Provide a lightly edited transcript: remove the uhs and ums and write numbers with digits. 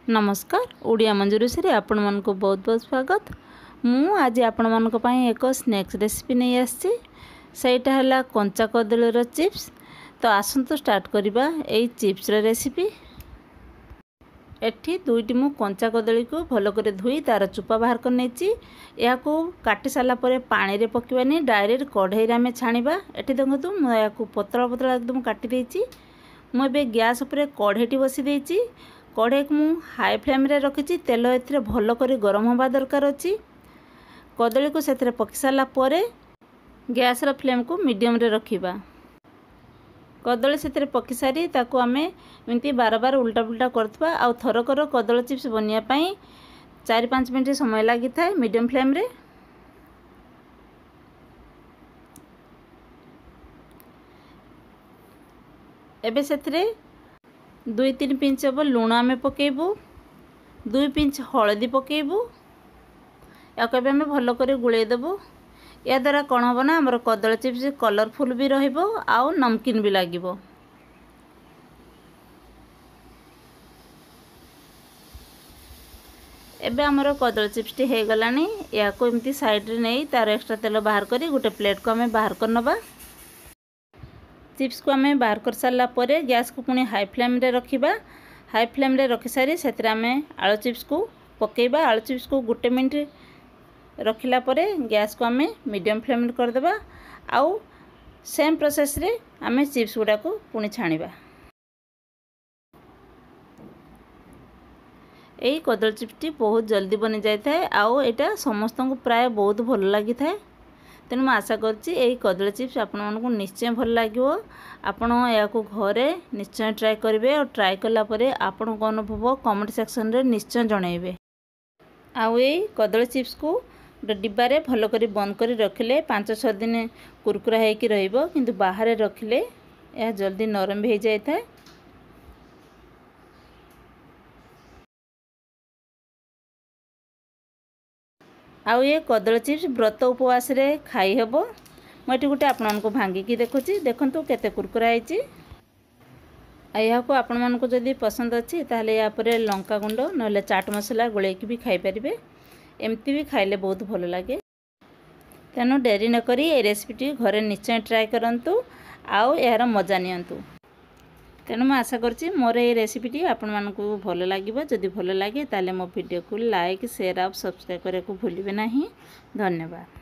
नमस्कार ओडिया मंजूरुषी आपण मानक बहुत बहुत स्वागत। मु आज आपण मानक पई एक स्नैक्स रेसिपी नहीं आसी सेटा हला कंचा कदलीर चिप्स। तो आसंतु स्टार्ट करिबा एई चिप्स रे रेसिपी। एठी दुईटी मु कंचा कदली को भलो करे धुई तार चुपा बाहर कर नेची। या को काटी साला परे पानी रे पकिबानी डायरेक्ट कढ़ाई रे हमें छाणीबा। एठी देखंतु मु या को पतला पतला एकदम काटी देची। मु बे गैस ऊपर कढ़ाईटी बसी देची। कढ़ाई को मु हाई फ्लेम रे रखिची। तेल एथिरे भलो करे गरम होबा दरकार अछि। कदली को सेथिरे पकी साला परे गैस रो फ्लेम को मीडियम रे रखिबा। कदली सेथिरे पकी सारी ताको आमे एमती बार बार उल्टा पुल्टा करथबा। आ थरकर कदली चिप्स बनिया पई 4-5 मिनिट समय लागि थाए मीडियम फ्लेम रे। एबे सेथिरे 2-3 पिंच अब लुण आमे पकेबू। 2 पिंच हलदी पकेबू। या को आमे भलो करे गुळे देबू। या द्वारा कोन होबो ना हमर कदली चिप्स कलरफुल भी रहिबो आ नमकीन भी लागिबो। एबे हमर कदली चिप्स टी हे गलानी। या को एमती साइड रे नै तार एक्स्ट्रा तेल बाहर करी गुटे प्लेट को आमे बाहर कर नबा। चिप्स को आमे बाहर कर साला परे गैस को पुणी हाई फ्लेम रे रखिबा। हाई फ्लेम रे रखि सारी सेतरे आमे आलू चिप्स को पकेबा। आलू चिप्स को गुटे मिनिट रखिला परे गैस को आमे मीडियम फ्लेम रे कर देबा। आउ सेम प्रोसेस रे आमे चिप्स गुडा को पुणी छाणीबा। एई कदली चिप्स टी बहुत जल्दी बनि जाय थाए। आउ एटा समस्त को प्राय बहुत भल लागि थाए। तेणु मैं आशा करछि एई कदली चिप्स आपण मानकु निश्चय भल लागिवो। आपण या को घरे निश्चय ट्राई करिवे और ट्राई कला परे आपण को अनुभव कमेंट सेक्शन रे निश्चय जणाइबे। आउ एई कदली चिप्स को डिब्बा रे भलो करी बंद करी रखिले 5-6 दिन कुरकुरा हे कि रहिबो। किंतु बाहर रखिले या जल्दी नरम भी जाय थाए। आउ ये कदली चिप्स व्रत उपवास रे खाई हेबो। मोटी गुटे आपण को भांगी की देखुची देखंतु केते कुरकुरा आइची। या को आपण मान को जदी पसंद अछि ताले या परे लंका गुंड नले चाट मसाला गोळे की भी खाई परिबे। एमती भी खाइले बहुत भलो लागे। तेनु डेरी न करी ए रेसिपी टी घरे निश्चय ट्राई करंतु आउ यार मजा नियंतु। तेणु मैं आशा करछि मोर ए रेसिपी टी आपण मान को भलो लागिबो। जदी भलो लागे ताले मो वीडियो को लाइक शेयर और सब्सक्राइब करे को भूलिबे नाही। धन्यवाद।